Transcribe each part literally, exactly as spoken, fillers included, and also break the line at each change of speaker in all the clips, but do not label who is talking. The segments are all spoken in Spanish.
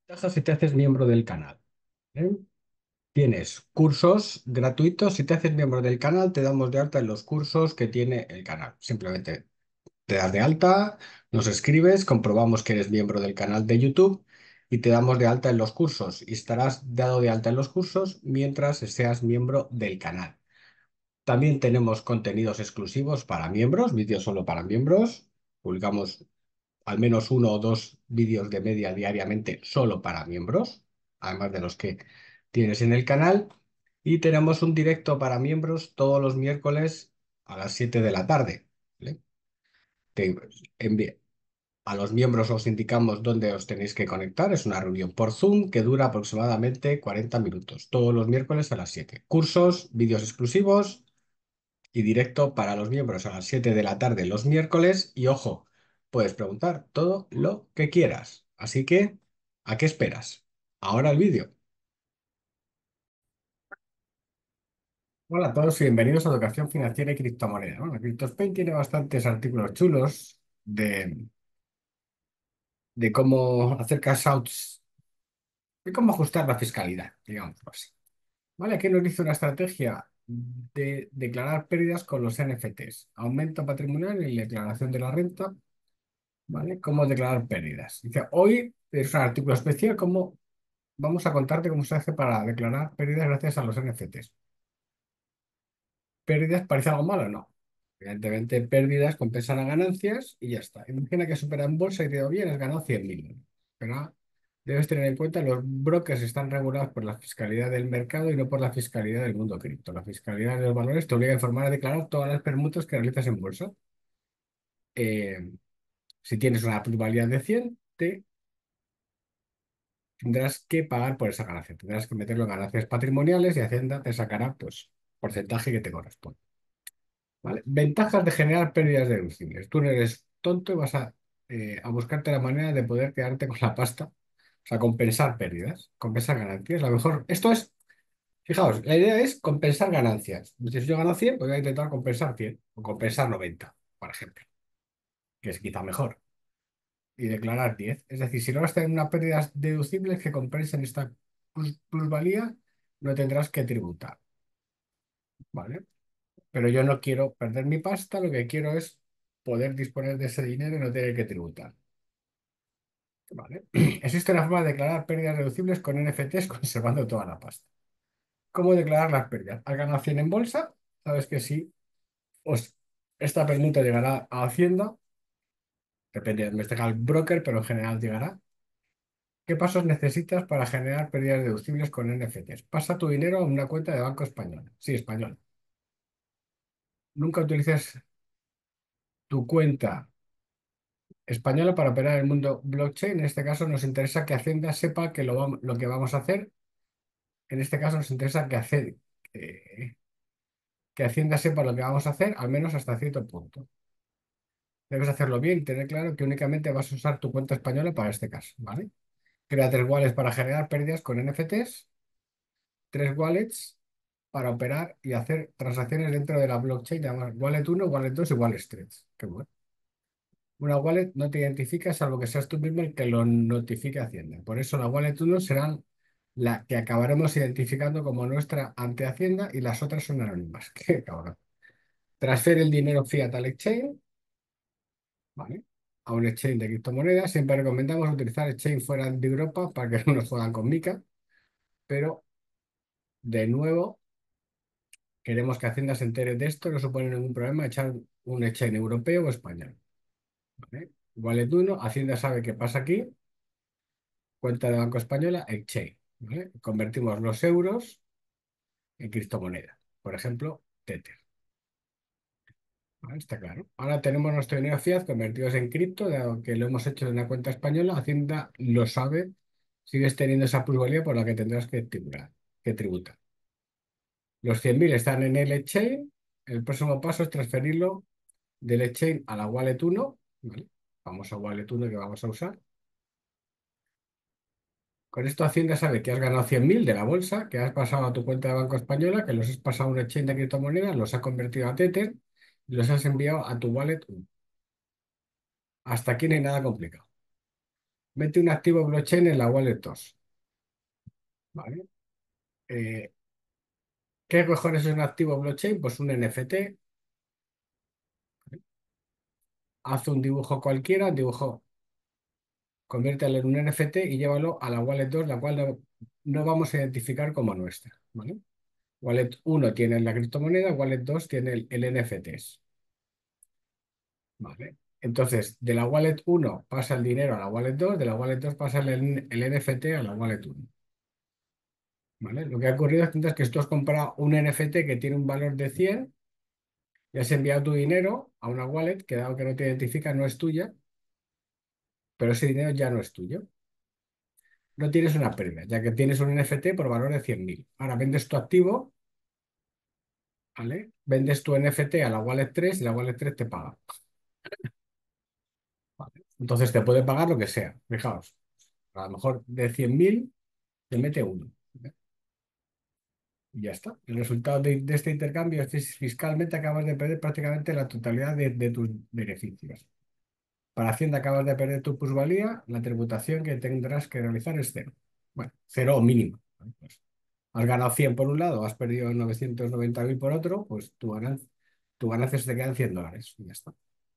Ventajas si te haces miembro del canal. ¿Eh? Tienes cursos gratuitos. Si te haces miembro del canal, te damos de alta en los cursos que tiene el canal. Simplemente te das de alta, nos escribes, comprobamos que eres miembro del canal de YouTube y te damos de alta en los cursos. Y estarás dado de alta en los cursos mientras seas miembro del canal. También tenemos contenidos exclusivos para miembros, vídeos solo para miembros. Publicamos al menos uno o dos vídeos de media diariamente solo para miembros, además de los que tienes en el canal. Y tenemos un directo para miembros todos los miércoles a las siete de la tarde. ¿Vale? Te envi- a los miembros os indicamos dónde os tenéis que conectar. Es una reunión por Zoom que dura aproximadamente cuarenta minutos, todos los miércoles a las siete. Cursos, vídeos exclusivos y directo para los miembros a las siete de la tarde los miércoles. Y ojo, puedes preguntar todo lo que quieras. Así que, ¿a qué esperas? Ahora el vídeo. Hola a todos y bienvenidos a Educación Financiera y Criptomoneda. Bueno, CryptoSpain tiene bastantes artículos chulos de, de cómo hacer cash outs, de cómo ajustar la fiscalidad, digamos así. Vale, aquí nos dice una estrategia de declarar pérdidas con los N F Ts, aumento patrimonial y declaración de la renta. ¿Vale? Cómo declarar pérdidas. Dice, hoy es un artículo especial, cómo vamos a contarte cómo se hace para declarar pérdidas gracias a los N F Ts. ¿Pérdidas parece algo malo? No. Evidentemente, pérdidas compensan a ganancias y ya está. Imagina que supera en bolsa y te digo, bien, has ganado cien mil. Pero debes tener en cuenta los brokers están regulados por la fiscalidad del mercado y no por la fiscalidad del mundo cripto. La fiscalidad de los valores te obliga a informar a declarar todas las permutas que realizas en bolsa. Eh, si tienes una plusvalía de cien, te tendrás que pagar por esa ganancia. Tendrás que meterlo en ganancias patrimoniales y Hacienda te sacará, pues, porcentaje que te corresponde. ¿Vale? Ventajas de generar pérdidas deducibles. Tú no eres tonto y vas a, eh, a buscarte la manera de poder quedarte con la pasta. O sea, compensar pérdidas, compensar ganancias. La mejor, esto es, fijaos, la idea es compensar ganancias. Si yo gano cien, pues voy a intentar compensar cien o compensar noventa, por ejemplo, que es quizá mejor. Y declarar diez. Es decir, si no vas a tener una pérdida deducible que compensen esta plus- plusvalía, no tendrás que tributar, ¿vale? Pero yo no quiero perder mi pasta, lo que quiero es poder disponer de ese dinero y no tener que tributar, ¿vale? Existe una forma de declarar pérdidas deducibles con N F Ts conservando toda la pasta. ¿Cómo declarar las pérdidas? ¿Has ganado cien en bolsa? Sabes que sí, os, esta permuta llegará a Hacienda, depende, me deja el broker, pero en general llegará. ¿Qué pasos necesitas para generar pérdidas deducibles con N F Ts? Pasa tu dinero a una cuenta de banco español. Sí, español. Nunca utilices tu cuenta española para operar en el mundo blockchain. En este caso nos interesa que Hacienda sepa que lo, vam- lo que vamos a hacer. En este caso nos interesa que, hace- que, que Hacienda sepa lo que vamos a hacer, al menos hasta cierto punto. Debes hacerlo bien y tener claro que únicamente vas a usar tu cuenta española para este caso, ¿vale? Crea tres wallets para generar pérdidas con N F Ts, tres wallets para operar y hacer transacciones dentro de la blockchain, llamadas Wallet uno, Wallet dos y Wallet tres. Qué bueno. Una wallet no te identifica salvo que seas tú mismo el que lo notifique a Hacienda. Por eso la Wallet uno será la que acabaremos identificando como nuestra ante Hacienda y las otras son anónimas. Qué cabrón. Transfiere el dinero fiat al exchange, ¿vale? A un exchange de criptomonedas. Siempre recomendamos utilizar exchange fuera de Europa para que no nos juegan con mica, pero de nuevo queremos que Hacienda se entere de esto, no supone ningún problema echar un exchange europeo o español. ¿Vale? Wallet uno, Hacienda sabe qué pasa aquí, cuenta de Banco Española, exchange. ¿Vale? Convertimos los euros en criptomoneda, por ejemplo, Tether. ¿Vale? Está claro. Ahora tenemos nuestro dinero fiat convertidos en cripto, dado que lo hemos hecho de una cuenta española, Hacienda lo sabe, sigues teniendo esa plusvalía por la que tendrás que tributar. Que tributar. Los cien mil están en el exchange, el próximo paso es transferirlo del exchange a la wallet uno, ¿vale? Famosa wallet uno que vamos a usar. Con esto Hacienda sabe que has ganado cien mil de la bolsa, que has pasado a tu cuenta de Banco Española, que los has pasado a un exchange de criptomonedas, los has convertido a Tether y los has enviado a tu wallet uno. Hasta aquí no hay nada complicado. Mete un activo blockchain en la wallet dos, ¿vale? Eh, ¿qué cojones es un activo blockchain? Pues un N F T. Haz un dibujo cualquiera, un dibujo, conviértelo en un N F T y llévalo a la wallet dos, la cual no, no vamos a identificar como nuestra, ¿vale? Wallet uno tiene la criptomoneda, Wallet dos tiene el, el N F Ts, ¿vale? Entonces, de la Wallet uno pasa el dinero a la Wallet dos, de la Wallet dos pasa el, el N F T a la Wallet uno, ¿vale? Lo que ha ocurrido es que entonces que tú has comprado un N F T que tiene un valor de cien y has enviado tu dinero a una wallet que dado que no te identifica no es tuya, pero ese dinero ya no es tuyo. No tienes una pérdida, ya que tienes un N F T por valor de cien mil. Ahora vendes tu activo, ¿vale? Vendes tu N F T a la Wallet tres y la Wallet tres te paga. ¿Vale? Entonces te puede pagar lo que sea. Fijaos, a lo mejor de cien mil te mete uno. ¿Vale? Y ya está. El resultado de, de este intercambio es que fiscalmente acabas de perder prácticamente la totalidad de, de tus beneficios. Para Hacienda acabas de perder tu plusvalía, la tributación que tendrás que realizar es cero. Bueno, cero o mínimo. ¿Vale? Pues, has ganado cien por un lado, has perdido novecientos noventa mil por otro, pues tu ganancia, tu ganancia se te quedan cien dólares. Y ya está.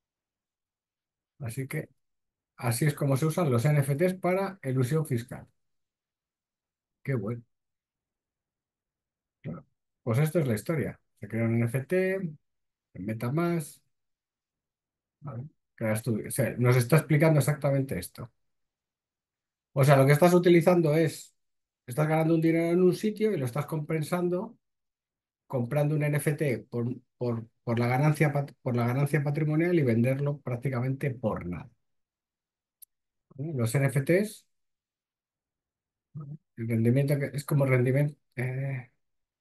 Así que así es como se usan los N F Ts para elusión fiscal. Qué bueno. Claro. Pues esto es la historia. Se crea un N F T, en MetaMask, ¿vale? Creas tu- o sea, nos está explicando exactamente esto. O sea, lo que estás utilizando es, estás ganando un dinero en un sitio y lo estás compensando comprando un N F T por, por, por la ganancia, pat- por la ganancia patrimonial y venderlo prácticamente por nada. ¿Vale? Los N F Ts, ¿vale? El rendimiento que, es como rendimiento, eh,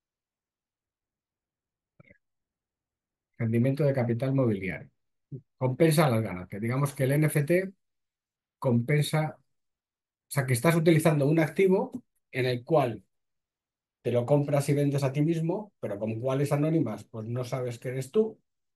rendimiento de capital mobiliario. Compensa las ganancias. Digamos que el N F T compensa, o sea, que estás utilizando un activo en el cual te lo compras y vendes a ti mismo, pero con cuáles anónimas, pues no sabes que eres tú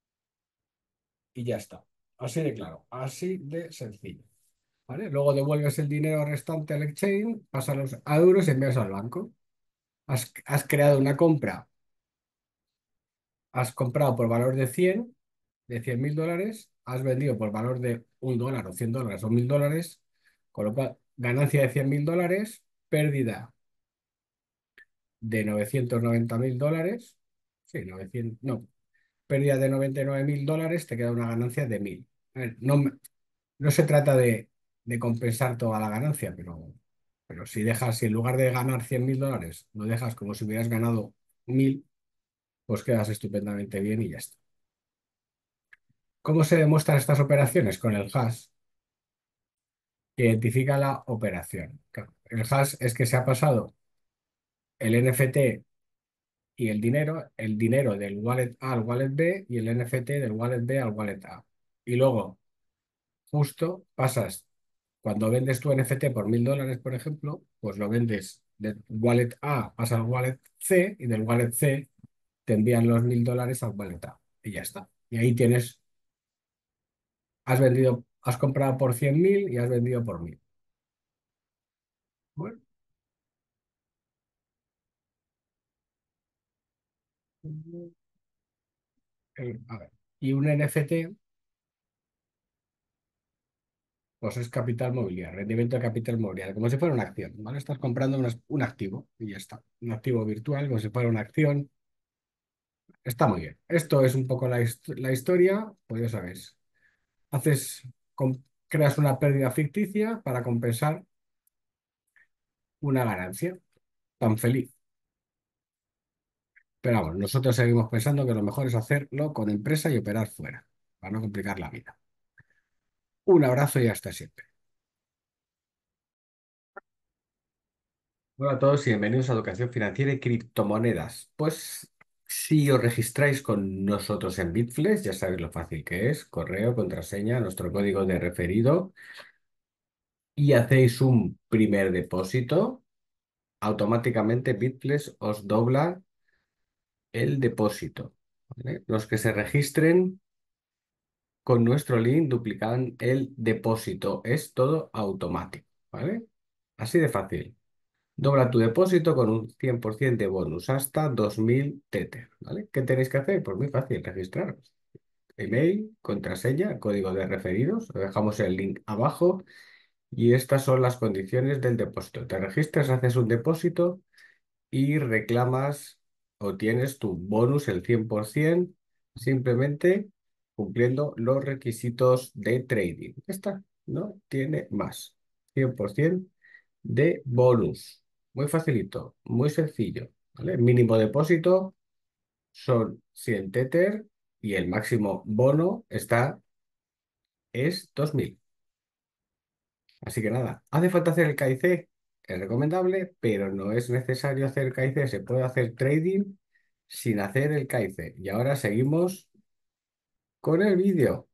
y ya está. Así de claro, así de sencillo. ¿Vale? Luego devuelves el dinero restante al exchange, pasas los a euros y envías al banco. Has, has creado una compra, has comprado por valor de cien de cien mil dólares, has vendido por valor de un dólar o cien dólares o mil dólares, con lo cual ganancia de cien mil dólares, pérdida de novecientos noventa mil dólares, sí, novecientos, no, pérdida de noventa y nueve mil dólares, te queda una ganancia de mil. A ver, no, me- no se trata de, de compensar toda la ganancia, pero, pero si dejas, si en lugar de ganar cien mil dólares, lo dejas como si hubieras ganado mil, pues quedas estupendamente bien y ya está. ¿Cómo se demuestran estas operaciones? Con el hash que identifica la operación. Claro, el hash es que se ha pasado el N F T y el dinero, el dinero del wallet A al wallet B y el N F T del wallet B al wallet A. Y luego, justo pasas, cuando vendes tu N F T por mil dólares, por ejemplo, pues lo vendes del wallet A, pasa al wallet C y del wallet C te envían los mil dólares al wallet A. Y ya está. Y ahí tienes, has vendido, has comprado por cien mil y has vendido por mil. Bueno, eh, a ver. Y un N F T, pues es capital mobiliario, rendimiento de capital mobiliario, como si fuera una acción, ¿vale? Estás comprando un, un activo y ya está. Un activo virtual, como si fuera una acción. Está muy bien. Esto es un poco la, hist- la historia, pues ya sabes. Haces, com- creas una pérdida ficticia para compensar una ganancia. Tan feliz. Pero vamos, nosotros seguimos pensando que lo mejor es hacerlo con empresa y operar fuera, para no complicar la vida. Un abrazo y hasta siempre. Hola a todos y bienvenidos a Educación Financiera y Criptomonedas. Pues si os registráis con nosotros en Bitflex, ya sabéis lo fácil que es, correo, contraseña, nuestro código de referido y hacéis un primer depósito, automáticamente Bitflex os dobla el depósito. ¿Vale? Los que se registren con nuestro link duplican el depósito. Es todo automático. ¿vale? Así de fácil. Dobla tu depósito con un cien por ciento de bonus hasta dos mil Tether, ¿vale? ¿Qué tenéis que hacer? Pues muy fácil, registraros. Email, contraseña, código de referidos. Os dejamos el link abajo. Y estas son las condiciones del depósito. Te registras, haces un depósito y reclamas o tienes tu bonus el cien por ciento simplemente cumpliendo los requisitos de trading. Ya está, no tiene más. cien por ciento de bonus. Muy facilito, muy sencillo. ¿Vale? Mínimo depósito son cien Tether y el máximo bono está, es dos mil. Así que nada, ¿hace falta hacer el K I C? Es recomendable, pero no es necesario hacer el K I C. Se puede hacer trading sin hacer el K I C. Y ahora seguimos con el vídeo.